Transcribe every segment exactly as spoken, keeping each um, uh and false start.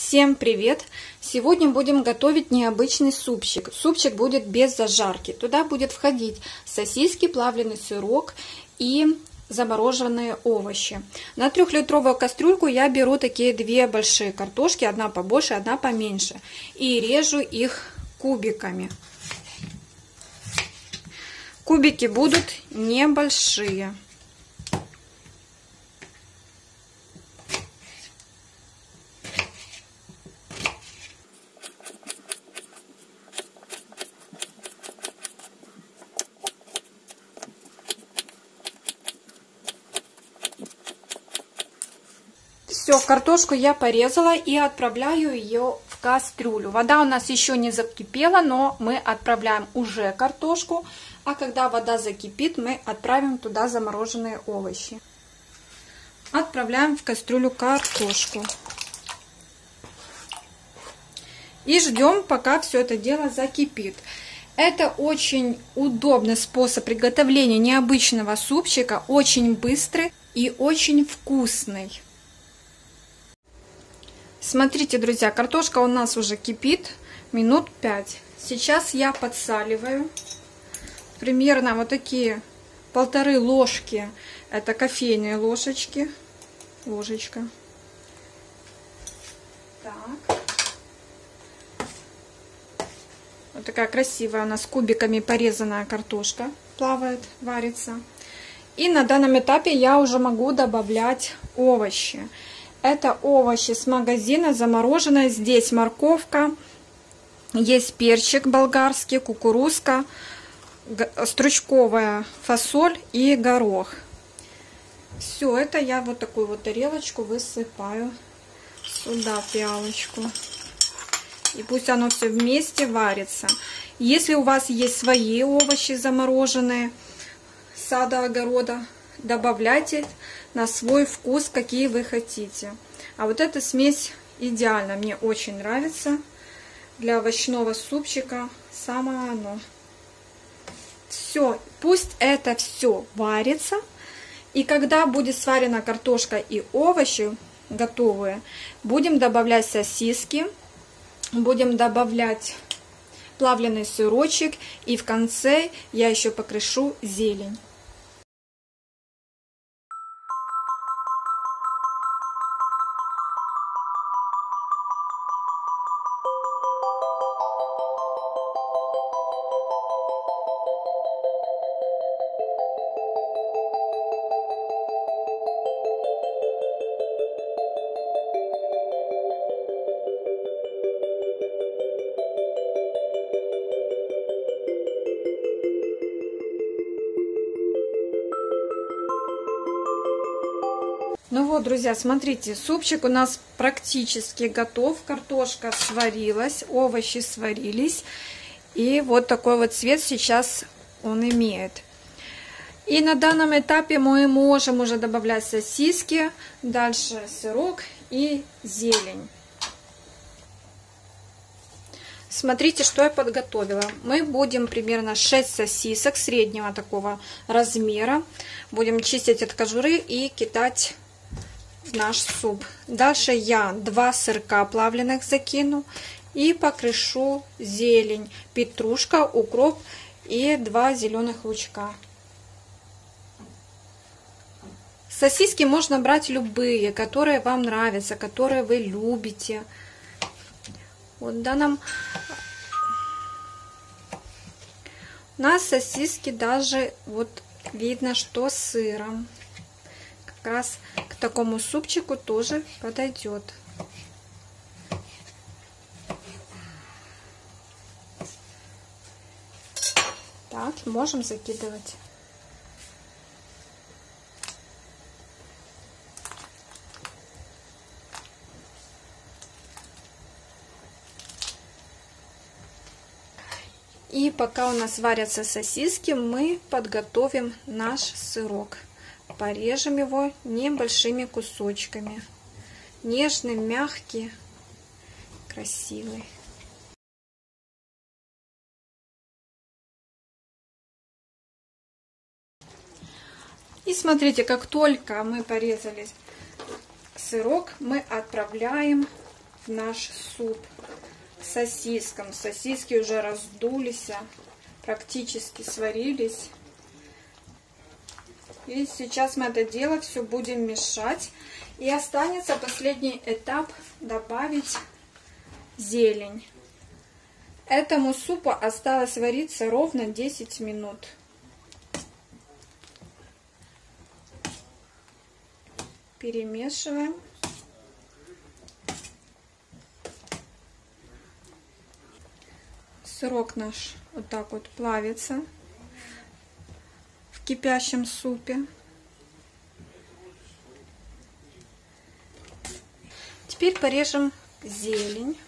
Всем привет! Сегодня будем готовить необычный супчик. Супчик будет без зажарки. Туда будет входить сосиски, плавленый сырок и замороженные овощи. На трехлитровую кастрюльку я беру такие две большие картошки, одна побольше, одна поменьше, и режу их кубиками. Кубики будут небольшие. Все, картошку я порезала и отправляю ее в кастрюлю. Вода у нас еще не закипела, но мы отправляем уже картошку. А когда вода закипит, мы отправим туда замороженные овощи. Отправляем в кастрюлю картошку. И ждем, пока все это дело закипит. Это очень удобный способ приготовления необычного супчика. Очень быстрый и очень вкусный. Смотрите, друзья, картошка у нас уже кипит минут пять. Сейчас я подсаливаю. Примерно вот такие полторы ложки. Это кофейные ложечки. Ложечка. Так. Вот такая красивая у нас кубиками порезанная картошка плавает, варится. И на данном этапе я уже могу добавлять овощи. Это овощи с магазина, замороженные. Здесь морковка, есть перчик болгарский, кукурузка, стручковая фасоль и горох. Все это я вот такую вот тарелочку высыпаю сюда, в пиалочку. И пусть оно все вместе варится. Если у вас есть свои овощи замороженные, сада, огорода, добавляйте на свой вкус, какие вы хотите. А вот эта смесь идеальна, мне очень нравится. Для овощного супчика самое оно. Все, пусть это все варится. И когда будет сварена картошка и овощи готовые, будем добавлять сосиски, будем добавлять плавленый сырочек. И в конце я еще покрышу зелень. Ну вот, друзья, смотрите, супчик у нас практически готов. Картошка сварилась, овощи сварились. И вот такой вот цвет сейчас он имеет. И на данном этапе мы можем уже добавлять сосиски, дальше сырок и зелень. Смотрите, что я подготовила. Мы будем примерно шесть сосисок среднего такого размера. Будем чистить от кожуры и кидать наш суп. Дальше я два сырка плавленых закину и покрышу зелень, петрушка, укроп и два зеленых лучка. Сосиски можно брать любые, которые вам нравятся, которые вы любите. Вот в данном у нас сосиски даже вот видно, что с сыром. Как раз к такому супчику тоже подойдет. Так, можем закидывать. И пока у нас варятся сосиски, мы подготовим наш сырок. Порежем его небольшими кусочками. Нежный, мягкий, красивый. И смотрите, как только мы порезали сырок, мы отправляем в наш суп с сосиском. Сосиски уже раздулись, практически сварились. И сейчас мы это дело все будем мешать. И останется последний этап — добавить зелень. Этому супу осталось вариться ровно десять минут. Перемешиваем. Сырок наш вот так вот плавится в кипящем супе. Теперь порежем зелень.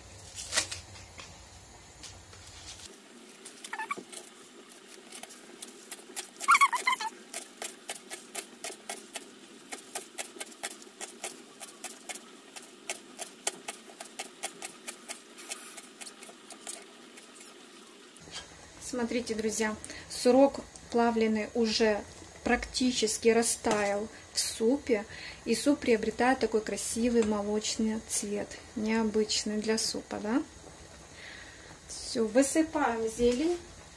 Смотрите, друзья, сырок плавленый уже практически растаял в супе, и суп приобретает такой красивый молочный цвет, необычный для супа, да? Все, высыпаем зелень.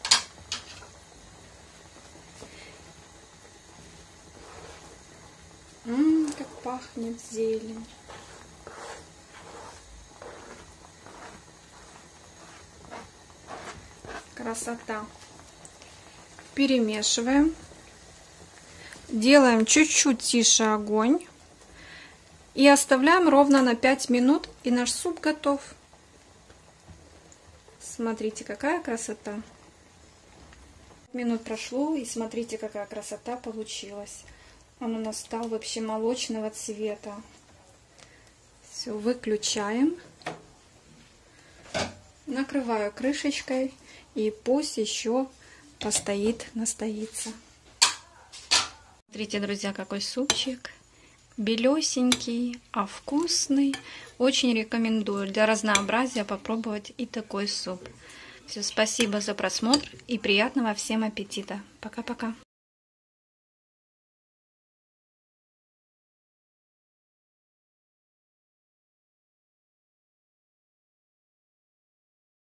Ммм, как пахнет зелень. Красота. Перемешиваем. Делаем чуть-чуть тише огонь. И оставляем ровно на пять минут. И наш суп готов. Смотрите, какая красота. Минут прошло. И смотрите, какая красота получилась. Он у нас стал вообще молочного цвета. Все, выключаем. Накрываю крышечкой. И пусть еще постоит, настоится. Смотрите, друзья, какой супчик. Белесенький, а вкусный. Очень рекомендую для разнообразия попробовать и такой суп. Все, спасибо за просмотр и приятного всем аппетита. Пока-пока.